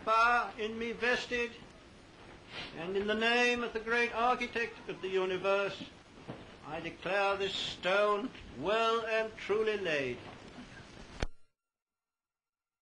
power in me vested, and in the name of the great architect of the universe, I declare this stone well and truly laid.